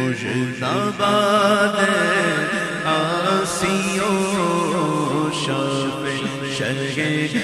مجتبی آسی و شافع شرح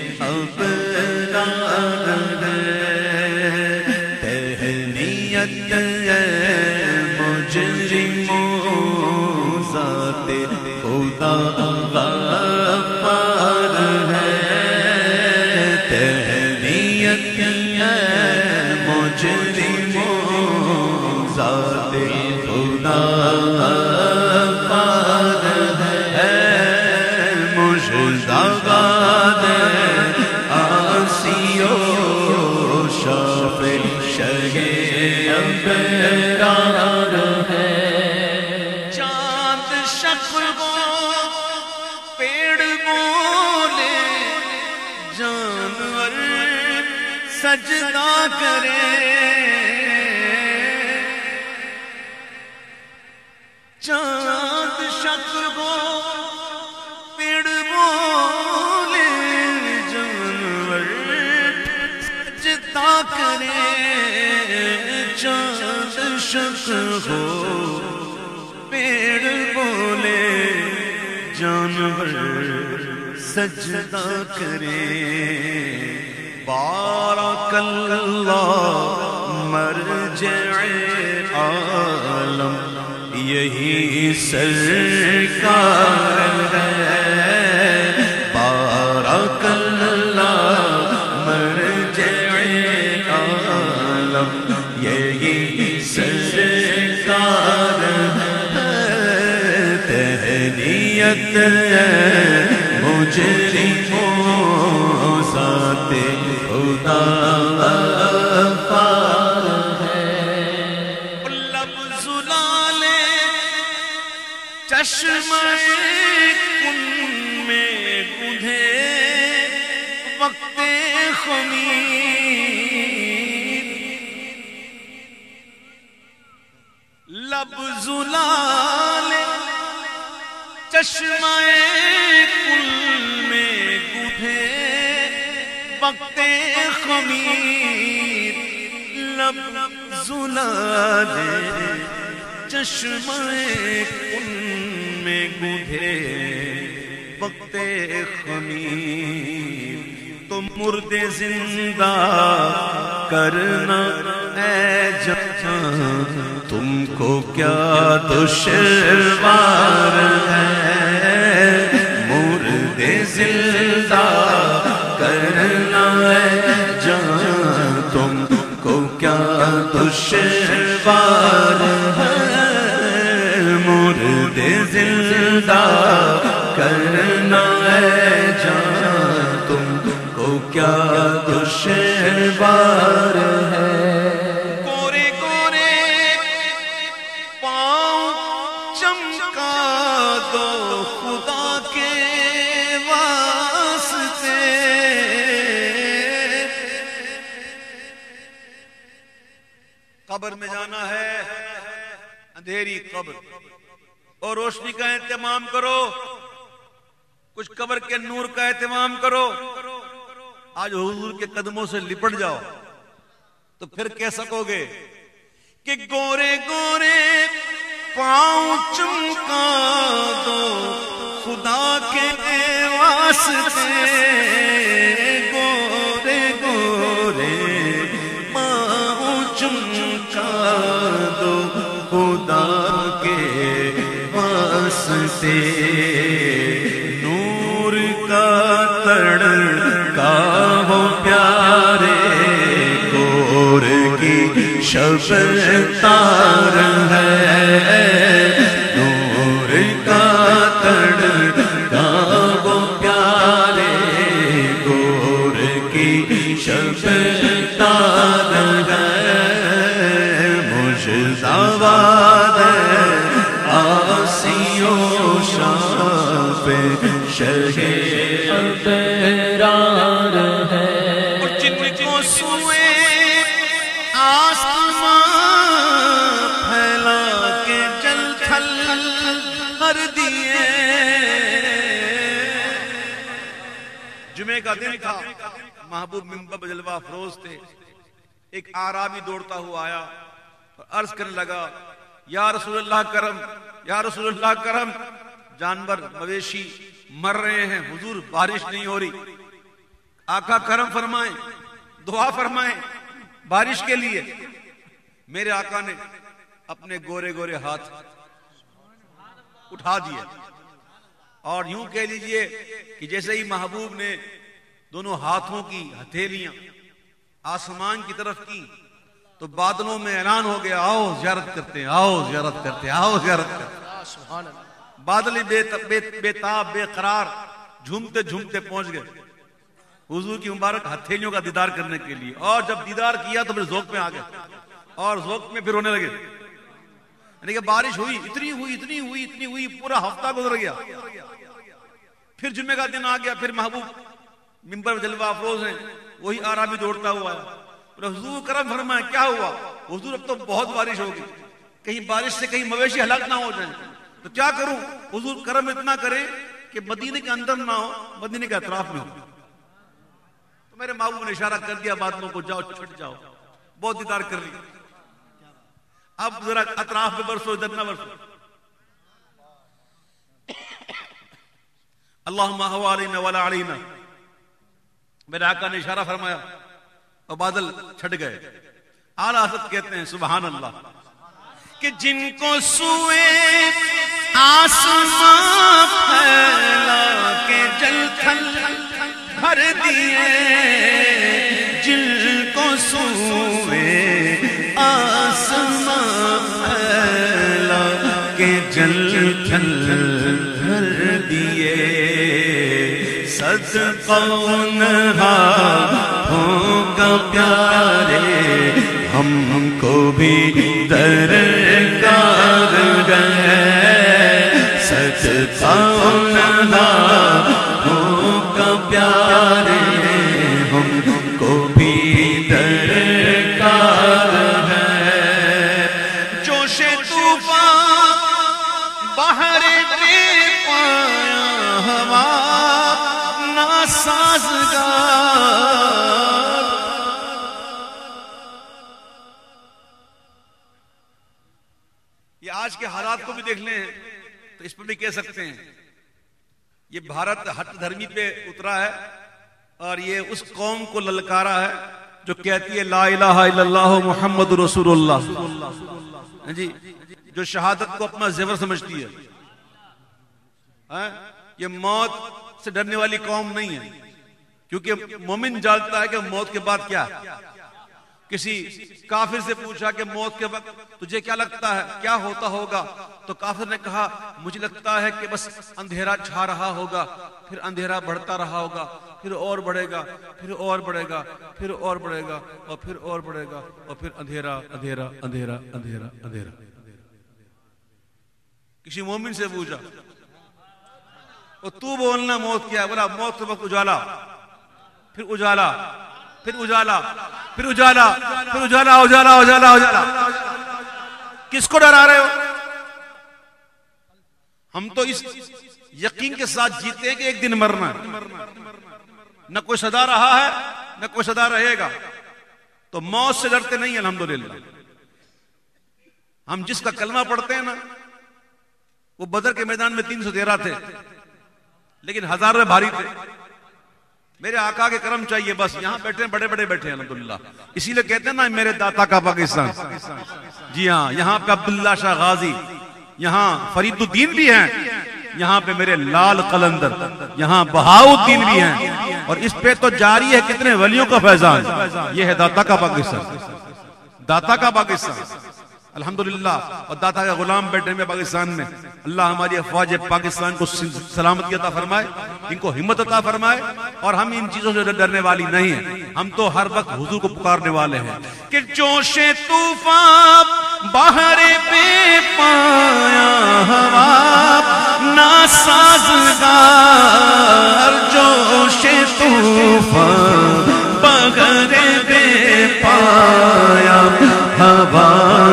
ابرار ہے تہنیت مجرموں ذات خدا غفار ہے تہنیت مجرموں ذات خدا غفار ہے مجتبی آسی و شافع شرح ابرار ہے چاند شق کو پیڑ بولے جانور سجدہ کرے چاند شق کو پیڑ بولے جانور سجدہ کرے چاند شق ہو پیڑ بولے جانور سجدہ کرے بارک اللہ مرجع عالم یہی سرکار ہے بارک اللہ مرجع عالم یہی سرکار ہے تہنیت مجرموں ذات خدا غفار ہے لب زلالے چشمہ کن میں گدھے وقت خمیر لب زلالے چشمہ کل میں گدھے وقت خمیر لب زلالے چشمہ کل میں گدھے وقت خمیر تو مردے زندہ کرنا اے جہاں تم کو کیا دشوار ہے مردے زندہ کرنا اے جہاں تم کو کیا دشوار ہے مردے زندہ کرنا اے جہاں تم کو کیا دشوار ہے گورے گورے پاؤں چمکا دو خدا کے واسطے قبر میں جانا ہے اندھیری قبر اور روشنی کا اہتمام کرو کچھ قبر کے نور کا اہتمام کرو آج حضور کے قدموں سے لپٹ جاؤ تو پھر کہہ سکو گے کہ گورے گورے پاؤں چمکا دو خدا کے واسطے گورے گورے پاؤں چمکا دو خدا کے واسطے نور کا تڑکا وہ پیارے گور کی شب تار ہے نور کا تڑکا وہ پیارے گور کی شب تار ہے مجتبی آسی و شافع شرح ابرار ہے اور جن کو سوئے آسمان پھیلا کے جل تھل کر دیے جمعے کا دن تھا محبوب منبر پر جلوہ افروز تھے ایک اعرابی دوڑتا ہوا آیا اور عرض کرنے لگا یا رسول اللہ کرم، یا رسول اللہ کرم، جانور مویشی مر رہے ہیں، حضور بارش نہیں ہو رہی، آقا کرم فرمائیں، دعا فرمائیں بارش کے لیے۔ میرے آقا نے اپنے گورے گورے ہاتھ اٹھا دیے اور یوں کہہ لیجئے کہ جیسے ہی محبوب نے دونوں ہاتھوں کی ہتھیلیاں آسمان کی طرف کی تو بادلوں میں اعلان ہو گیا، آؤ زیارت کرتے ہیں، آؤ زیارت کرتے ہیں، آؤ زیارت کرتے ہیں۔ بادل بے تاب بے قرار جھومتے جھومتے پہنچ گئے حضور کی مبارک ہتھیلیوں کا دیدار کرنے کے لیے، اور جب دیدار کیا تو پھر ذوق میں آ گئے اور ذوق میں پھر رونے لگے۔ یعنی کہ بارش ہوئی، اتنی ہوئی اتنی ہوئی اتنی ہوئی، پورا ہفتہ گزر گیا۔ پھر جمعے کا دن آ گیا، پھر محبوب ممبر میں جلوہ افروز ہیں، وہی آرابی دوڑتا ہوا ہے، حضور کرم فرمائے کیا ہوا؟ حضور اب تو بہت بارش ہوگی، کہیں بارش سے کہیں مویشی ہلاک نہ ہو جائیں، تو کیا کروں؟ حضور کرم اتنا کرے کہ مدینے کے اندر نہ ہو، مدینے کے اطراف میں ہو۔ تو میرے محبوب نے اشارہ کر دیا بادلوں کو، جاؤ چھٹ جاؤ، بہت دیدار کر لی، اب ذرا اطراف میں برسو، ادھر نہ برسو۔ اللہم حوالینہ ولا علینا، میرے آقا نے اشارہ فرمایا اور بادل چھٹ گئے۔ اعلیٰ حضرت کہتے ہیں سبحان اللہ کہ جن کو سوئے آسمان پھیلا کے جل تھل بھر دیے، جن کو سوئے آسمان پھیلا کے جل تھل بھر دیے، صدقہ ہوں کا پیارے ہم کو بھی درکار گئے، صدقہ ہوں کا پیارے ہم کو بھی درکار ہے۔ جوش طوفان بہر بے پایا ہوا ناسازگار، یہ آج کے حالات کو بھی دیکھ لیں تو اس پر بھی کہہ سکتے ہیں یہ بھارت ہٹ دھرمی پہ اترا ہے اور یہ اس قوم کو للکارا ہے جو کہتی ہے لا الہ الا اللہ محمد رسول اللہ، جی جو شہادت کو اپنا زیور سمجھتی ہے۔ یہ موت سے ڈرنے والی قوم نہیں ہے، کیونکہ مومن جانتا ہے کہ موت کے بعد کیا ہے۔ کسی کافر سے پوچھا کہ موت کے وقت تجھے کیا لگتا ہے، کیا ہوتا ہوگا؟ تو کافر نے کہا مجھے لگتا ہے کہ بس اندھیرا چھا رہا ہوگا، پھر اندھیرا بڑھتا رہا ہوگا، پھر اور بڑھے گا، پھر اور بڑھے گا، پھر اور بڑھے گا، اور پھر اور بڑھے گا، اور پھر اندھیرا اندھیرا اندھیرا اندھیرا اندھیرا۔ کسی مومن سے پوچھا اور تو بولنا موت کیا ہے؟ بولا موت کے وقت اجالا، پھر اجالا، پھر اجالا، پھر اجالا، پھر اجالا، اجالا اجالا اجالا۔ کس کو ڈرا رہے ہو؟ ہم تو اس یقین کے ساتھ جیتے ہیں کہ ایک دن مرنا ہے، نہ کوئی صدا رہا ہے نہ کوئی صدا رہے گا، تو موت سے ڈرتے نہیں الحمدللہ۔ ہم جس کا کلمہ پڑھتے ہیں نا وہ بدر کے میدان میں 313 تھے لیکن 1000 میں بھاری تھے۔ میرے آقا کے کرم چاہیے بس، یہاں بیٹھے ہیں بڑے بڑے بیٹھے ہیں الحمدللہ، اسی لیے کہتے ہیں نا میرے داتا کا پاکستان۔ جی ہاں، یہاں پہ عبداللہ شاہ غازی، یہاں فرید الدین بھی ہیں، یہاں پہ میرے لال قلندر، یہاں بہاؤ الدین بھی ہیں، اور اس پہ تو جاری ہے کتنے ولیوں کا فیضان۔ یہ ہے داتا کا پاکستان، داتا کا پاکستان الحمدللہ، اور داتا کا غلام بیٹھے میں پاکستان میں۔ اللہ ہماری افواج پاکستان کو سلامتی عطا فرمائے، ان کو ہمت عطا فرمائے، اور ہم ان چیزوں سے ڈرنے والی نہیں ہیں، ہم تو ہر وقت حضور کو پکارنے والے ہیں کہ جوش طوفان بہر بے پایا ہوا ناسازگار، جوش طوفان بہر بے پایا ہوا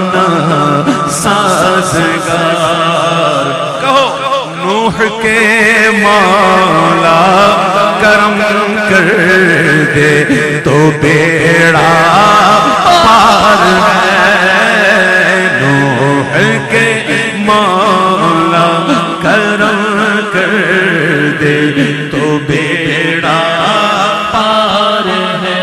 سازگار۔ کہو نوح کے مولا کرم کر دے تو بیڑا پار ہے، نوح مولا کرم کر دے تو بیڑا پار ہے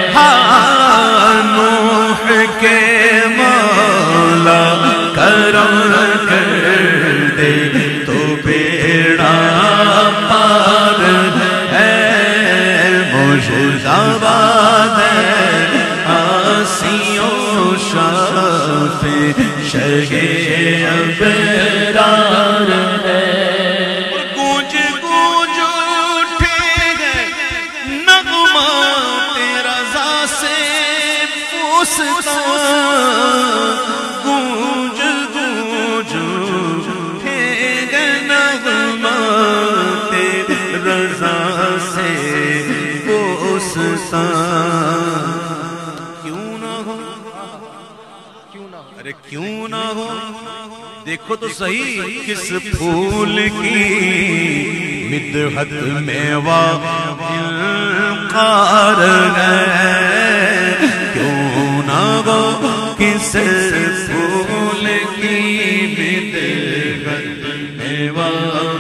نوح کے مولا کرم کر دے تو بیڑا پار ہے مرشدآباد آسیوں شافع شہ ابرار ہے گونج گونج اٹھے گئے نغمات رضا سے پوستا گونج گونج اٹھے گئے نغمات رضا سے پوستا ارے کیوں نہ ہو دیکھو تو صحیح کس پھول کی مدحت میں وقار ہے کیوں نہ ہو کس پھول کی مدحت میں وقار